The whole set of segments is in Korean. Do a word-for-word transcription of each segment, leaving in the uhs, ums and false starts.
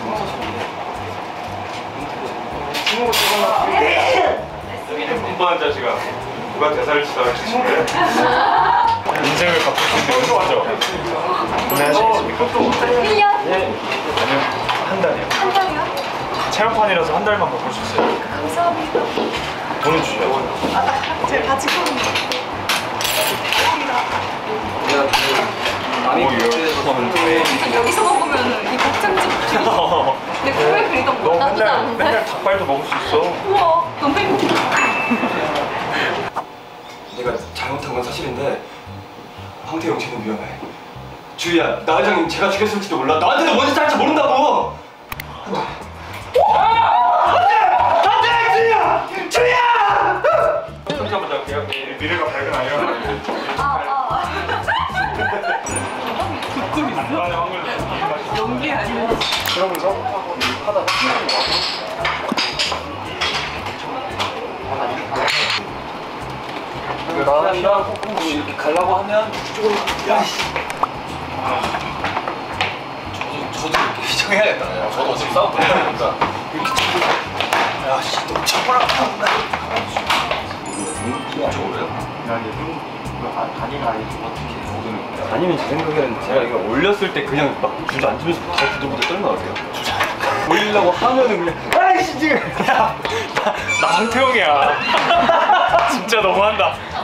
공부한 자식아 누가 대사를 치다가 치신데 인생을 바꿀 수 있는 연습하죠. 구매하시겠습니까? 일 년? 네. 아니요, 한 달이요. 한 달이요? 체험판이라서 한 달만 바꿀 수 있어요. 감사합니다. 돈은 주셔야죠. 아, 제가 같이 거든요. 많이 오, 여기서 먹으면 이 목장집 내 꿈에 그리던 거 나쁘지 않은데? 맨날 닭발도 먹을 수 있어. 우와, 너무 행복해. 내가 잘못한 건 사실인데 황태용 쟤는 위험해. 주희야, 나 회장님 제가 죽였을지도 몰라. 나한테도 뭔지 잘지 모른다고. 안돼! 주희야! 주희야! 혼자 먼저 할게요. 미래가 밝은 아니라. 아, 아. 연기 아니야. 그러면서 하다가 나 피랑 콩콩 이렇게 가려고 하면 이쪽으로 야씨. 저도 저도 이렇게 시청해야겠다. 야, 저도 어차피 싸움 못하니까 이렇게 치고 야씨 너 쳐보라. 저거래요? 야 이게 단위가 어떻게 아니면 제 생각에는 제가 이거 올렸을 때 그냥 막 주저앉으면서 더 부들부들 떨나가세요. 올리려고 하면은 그냥 아이씨 지금 야, 나, 나 황태용이야. 진짜 너무한다.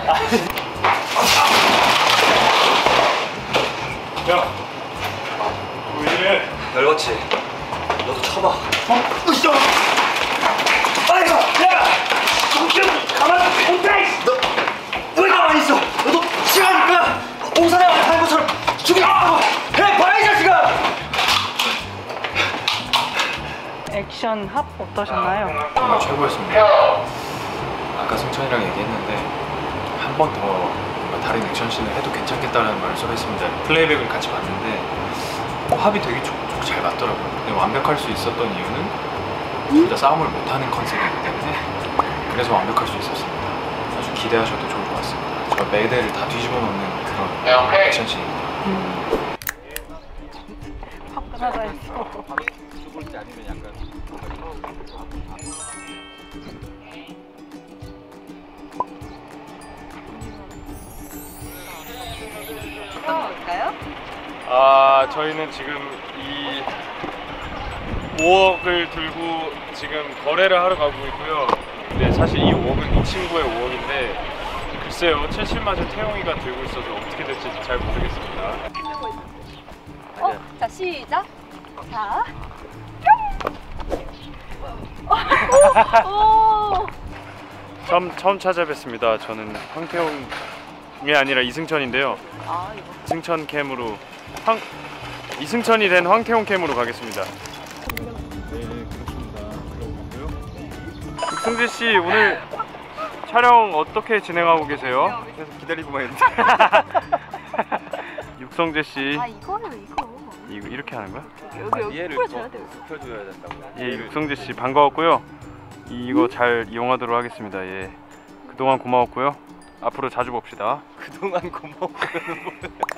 야, 왜 이래? 열받지? 너도 쳐봐. 어? 으쌰! 아이고! 야! 정신 가만히 못해! 너 왜 가만히 있어? 너도 시간이니까 옹사장을 하는 것처럼 죽이라고 해봐 이 자식아! 액션 합 어떠셨나요? 정말 최고였습니다. 아까 승천이랑 얘기했는데 한 번 더 다른 액션씬을 해도 괜찮겠다는 말을 써있습니다. 플레이백을 같이 봤는데 합이 되게 촉촉 잘 맞더라고요. 근데 완벽할 수 있었던 이유는 둘 다 싸움을 못하는 컨셉이기 때문에 그래서 완벽할 수 있었습니다. 아주 기대하셔도 좋을 것 같습니다. 저 매대를 다 뒤집어 놓는 그런 액션씬입니다. 화가 있어. 죽을지 아니면 약간 뭘까요? 아, 저희는 지금 이 오억을 들고 지금 거래를 하러 가고 있고요. 근데 사실 이 오억은 이 친구의 오억인데 글쎄요, 칠칠맞은 태용이가 들고 있어서 어떻게 될지 잘 모르겠습니다. 어? 자, 시작. 자. 뿅! 오! 처음, 처음 찾아뵙습니다. 저는 황태용이 아니라 이승천인데요. 아, 이거. 이승천 캠으로 황 이승천이 된 황태용 캠으로 가겠습니다. 네, 그렇습니다. 들어보고요. 육성재 씨, 오늘 촬영 어떻게 진행하고 계세요? 계속 기다리고만 있는데. 육성재 씨, 아, 이거요, 이거. 이거 이렇게 하는 거야? 여기, 여기 이해를 풀어줘야 돼요. 펴줘야 된다고. 예, 육성재 씨 반가웠고요. 이거 잘 이용하도록 하겠습니다. 예, 그동안 고마웠고요. 앞으로 자주 봅시다. 그동안 고마웠고요.